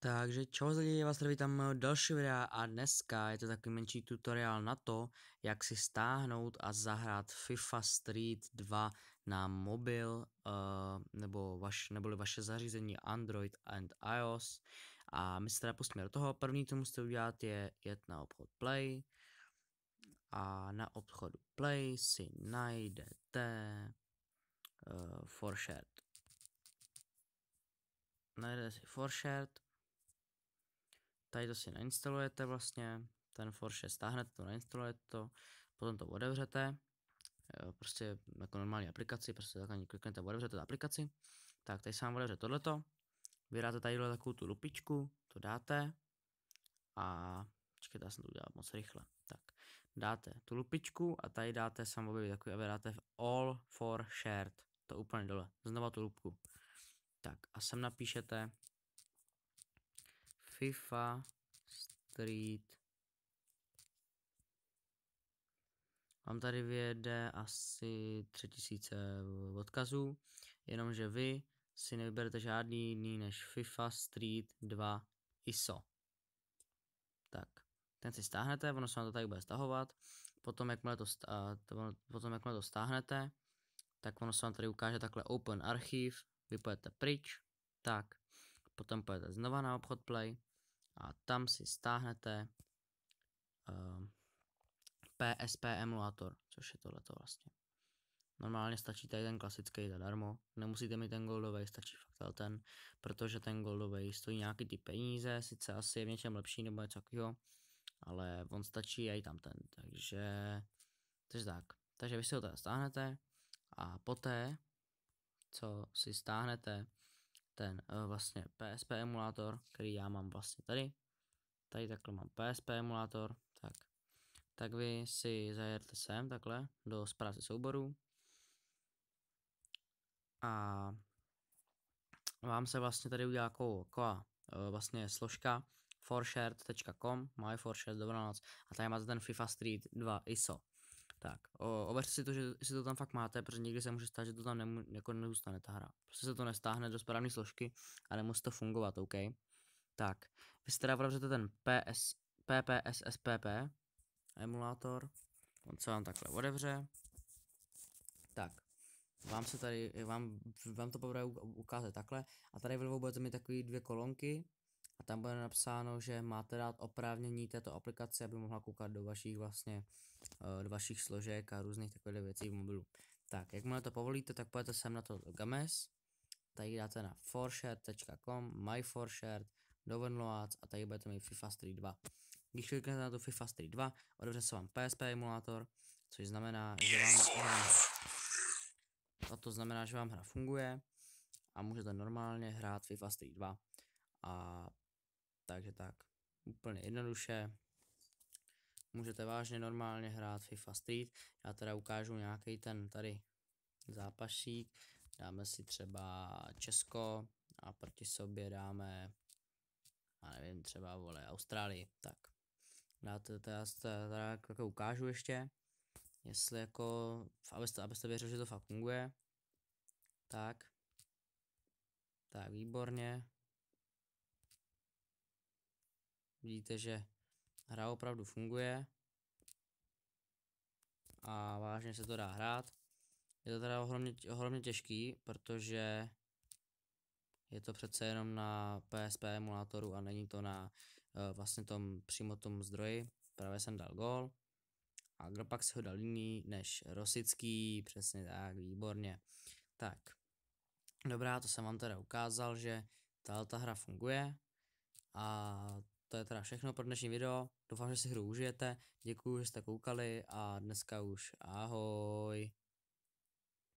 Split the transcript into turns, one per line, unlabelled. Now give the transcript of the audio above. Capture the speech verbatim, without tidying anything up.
Takže čau lidi, já vás tady vítám u další videa a dneska je to takový menší tutoriál na to, jak si stáhnout a zahrát FIFA Street dva na mobil, uh, nebo vaš, neboli vaše zařízení Android and iOS. A my se teda pustíme do toho. První, co musíte udělat, je jet na obchod Play a na obchodu Play si najdete uh, ForShared. Najdete si ForShared. Tady to si nainstalujete vlastně, ten ForShare stáhnete to, nainstalujete to, potom to otevřete, prostě jako normální aplikaci, prostě takhle kliknete, otevřete aplikaci, tak tady se vám otevře tohleto, vydáte tadyhle takovou tu lupičku, to dáte a počkejte, já jsem to udělal moc rychle, tak dáte tu lupičku a tady dáte sam objevit takový a vydáte v All for Shared, to úplně dole, znova tu lupku, tak a sem napíšete FIFA Street. Vám tady vyjede asi tři tisíce odkazů, jenomže vy si nevyberete žádný jiný než FIFA Street dva I S O. Tak, ten si stáhnete, ono se vám to tady bude stahovat, potom jakmile to, stá, to, potom jakmile to stáhnete, tak ono se vám tady ukáže takhle Open Archive, vy pojete pryč, tak, potom pojete znova na obchod Play a tam si stáhnete uh, P S P emulator, což je tohleto vlastně. Normálně stačí tady ten klasický zadarmo, nemusíte mít ten goldový, stačí fakt ten, protože ten goldový stojí nějaký ty peníze, sice asi je v něčem lepší nebo něco takového, ale on stačí i tam ten, takže, takže tak. Takže vy si ho teda stáhnete a poté, co si stáhnete ten uh, vlastně P S P emulátor, který já mám vlastně tady, tady takhle mám P S P emulátor, tak, tak vy si zajedete sem takhle do zprávy souboru, a vám se vlastně tady udělá taková vlastně složka forshared tečka com, my forshared dvanáct a tady máte ten FIFA Street dva I S O. Tak, ověřte si to, že si to tam fakt máte, protože někdy se může stát, že to tam nemu, jako nezůstane ta hra. Prostě se to nestáhne do správné složky a nemusí to fungovat, OK? Tak, vy si teda otevřete ten P S, P P S S P P emulátor, on se vám takhle otevře. Tak, vám se tady, vám, vám to bude ukázat takhle a tady vlevo budete mít takové dvě kolonky a tam bude napsáno, že máte dát oprávnění této aplikace, aby mohla koukat do vašich vlastně, do vašich složek a různých takových věcí v mobilu. Tak, jakmile to povolíte, tak pojďte sem na to Games, tady dáte na forshared tečka com, my forshared, downloads a tady budete mít FIFA Street dva. Když kliknete na to FIFA Street dva, otevře se vám P S P emulátor, což znamená, že vám a to znamená, že vám hra funguje a můžete normálně hrát FIFA Street dva. A takže tak, úplně jednoduše můžete vážně normálně hrát FIFA Street. Já teda ukážu nějaký ten tady zápasík, dáme si třeba Česko a proti sobě dáme, já nevím, třeba vole Austrálii, tak. Dáte teda, teda jako ukážu ještě, jestli jako, abyste, abyste věřili, že to fakt funguje. Tak. Tak, výborně. Vidíte, že hra opravdu funguje. A vážně se to dá hrát. Je to teda ohromně, ohromně těžký, protože je to přece jenom na P S P emulátoru a není to na uh, vlastně tom přímo tom zdroji. Právě jsem dal gól. A kdo pak si ho dal jiný než Rosický, přesně tak, výborně. Tak, dobrá, to jsem vám teda ukázal, že tato hra funguje. A to je teda všechno pro dnešní video. Doufám, že si hru užijete. Děkuji, že jste koukali a dneska už ahoj.